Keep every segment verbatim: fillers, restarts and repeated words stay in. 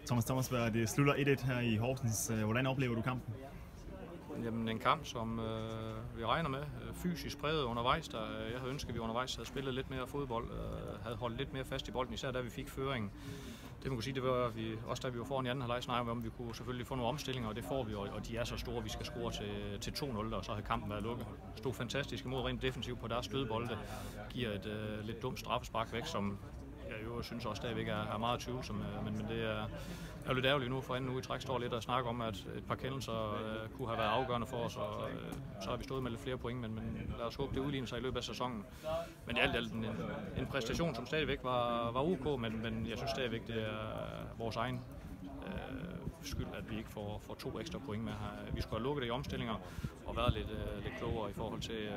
Thomas Thomasberg, det slutter et et her i Horsens. Hvordan oplever du kampen? Jamen en kamp, som øh, vi regner med, fysisk præget undervejs. Der, jeg havde ønsket, at vi undervejs havde spillet lidt mere fodbold, øh, havde holdt lidt mere fast i bolden, især da vi fik føringen. Det man kunne sige, det var, at vi, også da vi var foran i anden halvleg, snakkede vi om, at vi kunne selvfølgelig få nogle omstillinger, og det får vi, og de er så store, at vi skal score til, til to nul, og så havde kampen været lukket. Stod fantastisk imod rent defensivt på deres stødbolde, giver et øh, lidt dumt straffespark væk, som jeg jo synes også stadigvæk er, er meget tvivlsom, men, men det er, er lidt ærgerligt nu, for anden uge i træk står lidt og snakker om, at et par kendelser øh, kunne have været afgørende for os, og øh, så har vi stået med lidt flere point, men, men lad os håbe, det udligner sig i løbet af sæsonen. Men alt alt en, en præstation, som stadigvæk var, var ok, men, men jeg synes stadigvæk, det er vores egen øh, skyld, at vi ikke får, får to ekstra point med her. Vi skulle have lukket det i omstillinger og været lidt, øh, lidt klogere i forhold til at,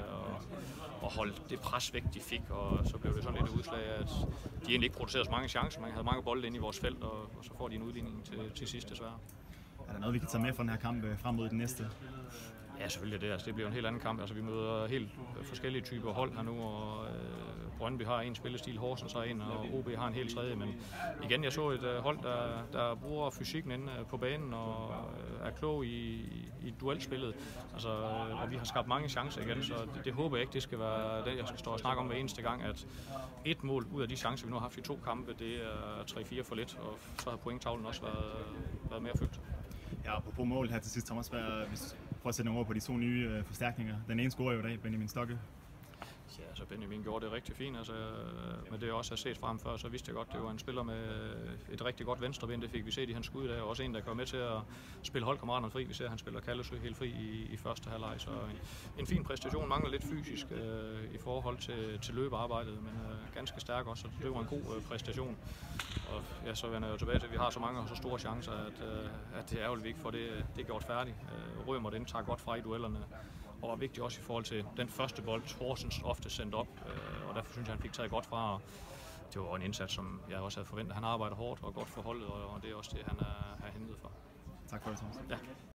at holde det pres væk, de fik, og så blev det sådan lidt et udslag, at de egentlig ikke producerede så mange chancer. Man havde mange bolde inde i vores felt, og, og så får de en udligning til, til sidst desværre. Er der noget, vi kan tage med fra den her kamp frem mod den næste? Ja, selvfølgelig det. Altså, det bliver en helt anden kamp. Altså, vi møder helt forskellige typer hold her nu, og øh, Brøndby har en spillestil, Horsens har en, og O B har en helt tredje. Men igen, jeg så et øh, hold, der, der bruger fysikken inde på banen og øh, er klog i, i duelspillet. Altså, øh, og vi har skabt mange chancer igen, så det, det håber jeg ikke, det skal være det, jeg skal stå og snakke om hver eneste gang, at et mål ud af de chancer, vi nu har haft i to kampe, det er tre fire for lidt, og så har pointtavlen også været, været mere fyldt. Ja, på mål her til sidst, Thomas, hvis prøv at sætte nogle ord på de to nye øh, forstærkninger. Den ene scorer jo i dag, Benjamin Stokke. Ja, altså Benjamin gjorde det rigtig fint, altså, men det jeg også har set frem før, så vidste jeg godt, det var en spiller med et rigtig godt venstreben, det fik vi set i hans skud der, og også en, der kom med til at spille holdkammeraterne fri. Vi ser, at han spiller Kallesø helt fri i, i første halvleg, så en, en fin præstation, mangler lidt fysisk øh, i forhold til, til løbearbejdet, men øh, ganske stærk også, så det var en god øh, præstation. Og ja, så vender jeg jo tilbage til, at vi har så mange og så store chancer, at, øh, at det er ærgerligt, vi ikke får det, det gjort færdigt. Øh, Rømer den tager godt fra i duellerne, og var vigtigt også i forhold til den første bold, Horsens ofte sendt op, øh, og derfor synes jeg, han fik taget godt fra. Og det var en indsats, som jeg også havde forventet. Han arbejder hårdt og godt for holdet, og det er også det, han er, er hentet for. Tak for det, Thomas. Ja.